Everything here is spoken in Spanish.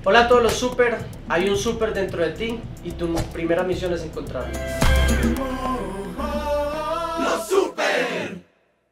Hola a todos los super, hay un super dentro de ti y tu primera misión es encontrarlo.